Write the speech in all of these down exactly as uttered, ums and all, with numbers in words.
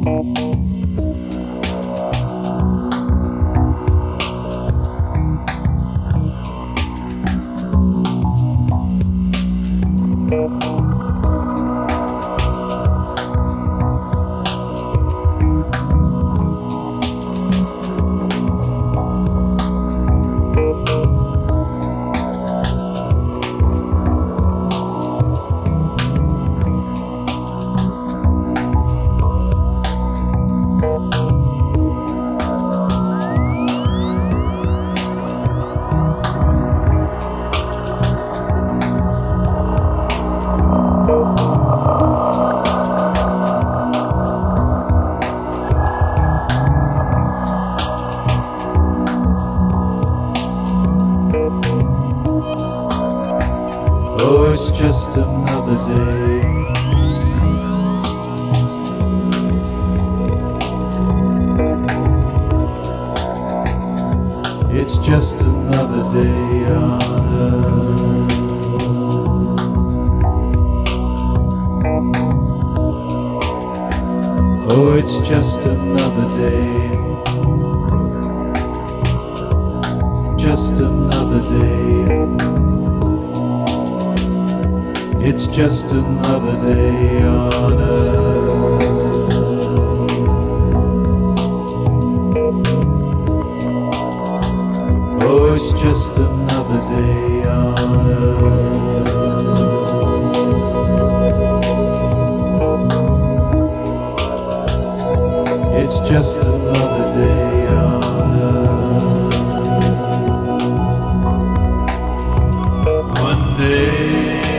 Oh, it's just another day. It's just another day on earth. Oh, it's just another day. Just another day. It's just another day on earth. Oh, it's just another day on earth. It's just another day on earth. One day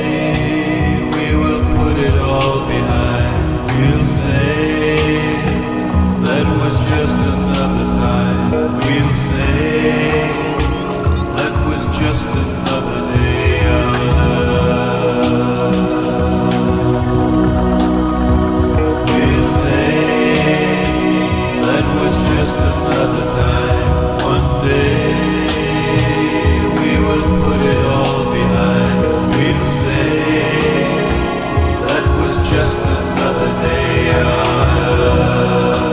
just another time. We'll say that was just another day on earth. We'll say that was just another time. One day we will put it all behind. We'll say that was just another day on earth.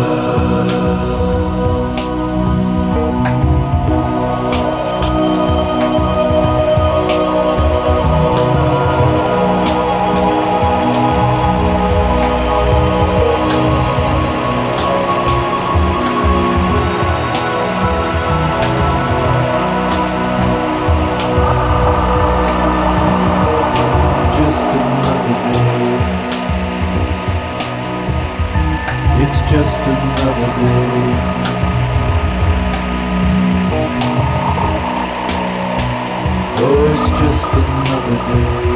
It's just another day. Oh, it's just another day.